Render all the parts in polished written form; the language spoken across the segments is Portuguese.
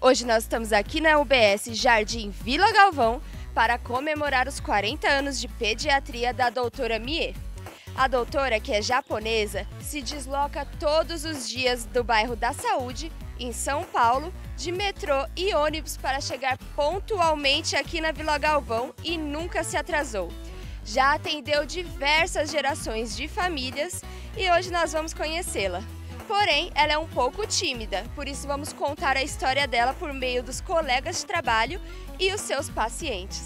Hoje nós estamos aqui na UBS Jardim Vila Galvão para comemorar os 40 anos de pediatria da doutora Mie. A doutora, que é japonesa, se desloca todos os dias do bairro da Saúde, em São Paulo, de metrô e ônibus para chegar pontualmente aqui na Vila Galvão e nunca se atrasou. Já atendeu diversas gerações de famílias e hoje nós vamos conhecê-la. Porém, ela é um pouco tímida, por isso vamos contar a história dela por meio dos colegas de trabalho e os seus pacientes.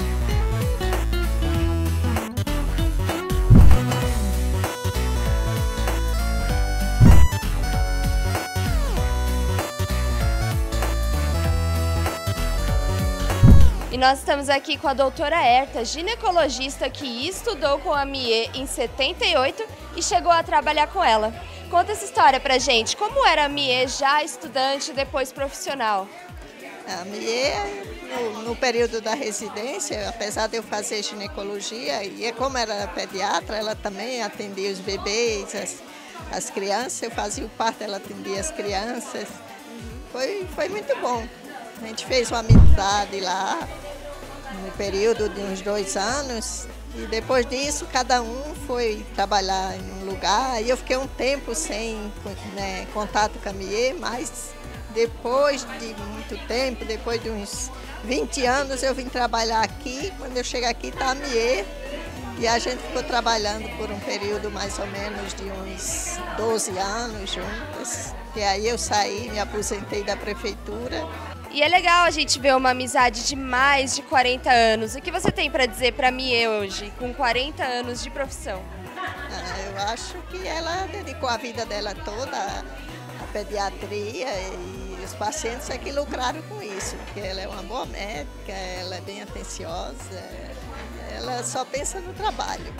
E nós estamos aqui com a doutora Herta, ginecologista que estudou com a Mie em 78 e chegou a trabalhar com ela. Conta essa história pra gente, como era a Mie já estudante e depois profissional? A Mie, no período da residência, apesar de eu fazer ginecologia, e como era pediatra, ela também atendia os bebês, as crianças, eu fazia o parto, ela atendia as crianças. Foi muito bom. A gente fez uma amizade lá, no período de uns 2 anos, e depois disso cada um foi trabalhar em um lugar, e eu fiquei um tempo sem contato com a Mie, mas depois de muito tempo, depois de uns 20 anos, eu vim trabalhar aqui. Quando eu cheguei aqui está a Mie, e a gente ficou trabalhando por um período mais ou menos de uns 12 anos juntas, e aí eu saí, me aposentei da prefeitura. E é legal a gente ver uma amizade de mais de 40 anos. O que você tem para dizer para Mie hoje, com 40 anos de profissão? Eu acho que ela dedicou a vida dela toda à pediatria e os pacientes é que lucraram com isso, porque ela é uma boa médica, ela é bem atenciosa, ela só pensa no trabalho.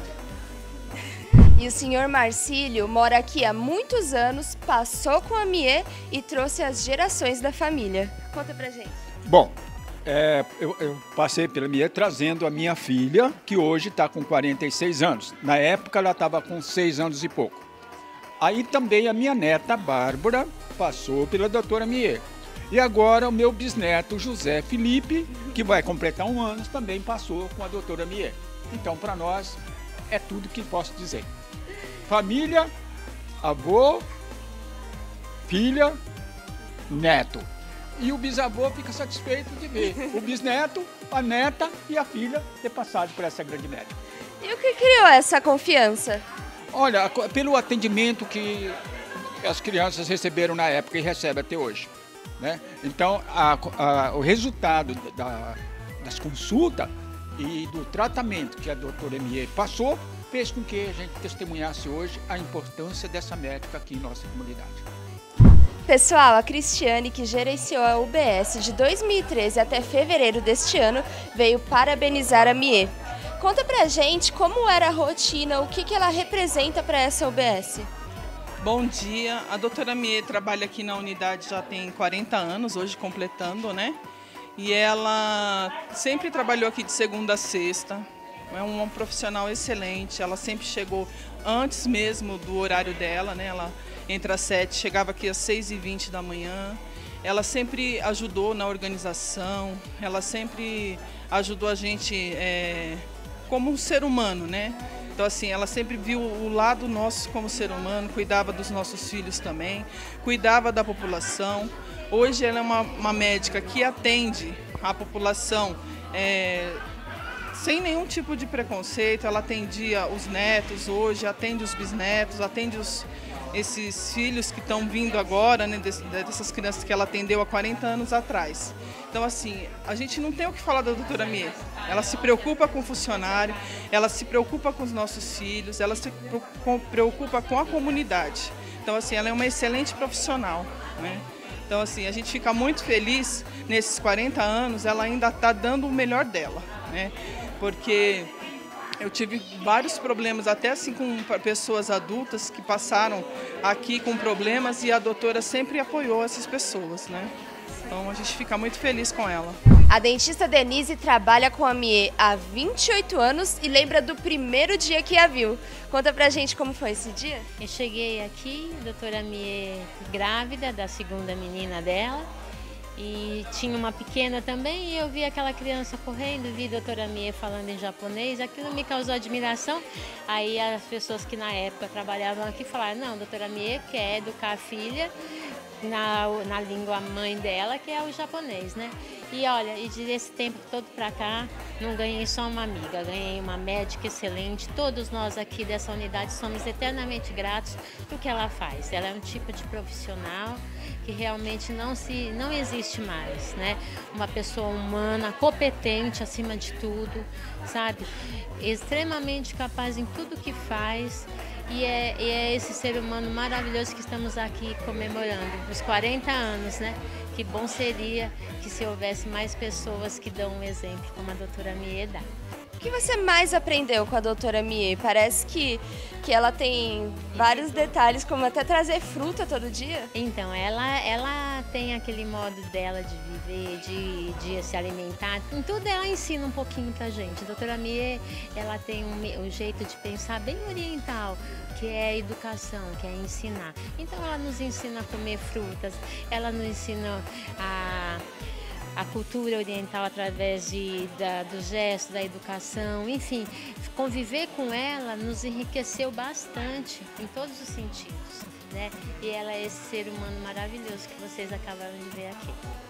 E o senhor Marcílio mora aqui há muitos anos, passou com a Mie e trouxe as gerações da família. Conta pra gente. Bom, eu passei pela Mie trazendo a minha filha, que hoje está com 46 anos. Na época ela estava com 6 anos e pouco. Aí também a minha neta, Bárbara, passou pela doutora Mie. E agora o meu bisneto, José Felipe, que vai completar 1 ano, também passou com a doutora Mie. Então, para nós, é tudo que posso dizer. Família, avô, filha, neto. E o bisavô fica satisfeito de ver o bisneto, a neta e a filha ter passado por essa grande médica. E o que criou essa confiança? Olha, pelo atendimento que as crianças receberam na época e recebem até hoje, né? Então, o resultado das consultas e do tratamento que a doutora Mie passou fez com que a gente testemunhasse hoje a importância dessa médica aqui em nossa comunidade. Pessoal, a Cristiane, que gerenciou a UBS de 2013 até fevereiro deste ano, veio parabenizar a Mie. Conta pra gente como era a rotina, o que ela representa para essa UBS. Bom dia, a doutora Mie trabalha aqui na unidade já tem 40 anos, hoje completando, né? E ela sempre trabalhou aqui de segunda a sexta. É uma profissional excelente, ela sempre chegou antes mesmo do horário dela, né? Ela entre as 7, chegava aqui às 6h20 da manhã. Ela sempre ajudou na organização, ela sempre ajudou a gente como um ser humano, né? Então assim, ela sempre viu o lado nosso como ser humano, cuidava dos nossos filhos também, cuidava da população. Hoje ela é uma médica que atende a população sem nenhum tipo de preconceito. Ela atendia os netos hoje, atende os bisnetos, atende esses filhos que estão vindo agora, né, dessas crianças que ela atendeu há 40 anos atrás. Então, assim, a gente não tem o que falar da doutora Mie. Ela se preocupa com o funcionário, ela se preocupa com os nossos filhos, ela se preocupa com a comunidade. Então, assim, ela é uma excelente profissional, né? Então, assim, a gente fica muito feliz, nesses 40 anos, ela ainda está dando o melhor dela, né? Porque eu tive vários problemas, até assim com pessoas adultas que passaram aqui com problemas e a doutora sempre apoiou essas pessoas, né? Então a gente fica muito feliz com ela. A dentista Denise trabalha com a Mie há 28 anos e lembra do primeiro dia que a viu. Conta pra gente como foi esse dia. Eu cheguei aqui, a doutora Mie grávida da segunda menina dela, E tinha uma pequena também, e eu vi aquela criança correndo, vi a doutora Mie falando em japonês, aquilo me causou admiração. Aí as pessoas que na época trabalhavam aqui falaram, não, a doutora Mie quer educar a filha na língua mãe dela, que é o japonês, né? E olha, e desse tempo todo pra cá, não ganhei só uma amiga, ganhei uma médica excelente. Todos nós aqui dessa unidade somos eternamente gratos pelo que ela faz. Ela é um tipo de profissional que realmente não existe mais, né? Uma pessoa humana, competente acima de tudo, sabe? Extremamente capaz em tudo que faz. E é esse ser humano maravilhoso que estamos aqui comemorando, os 40 anos, né? Que bom seria que se houvesse mais pessoas que dão um exemplo, como a doutora Mie dá. O que você mais aprendeu com a doutora Mie? Parece que ela tem vários detalhes, como até trazer fruta todo dia. Então, ela tem aquele modo dela de viver, de se alimentar. Em tudo ela ensina um pouquinho pra gente. A doutora Mie, ela tem um jeito de pensar bem oriental, que é a educação, que é ensinar. Então ela nos ensina a comer frutas, ela nos ensina a cultura oriental através do gesto, da educação, enfim, conviver com ela nos enriqueceu bastante em todos os sentidos, né? E ela é esse ser humano maravilhoso que vocês acabaram de ver aqui.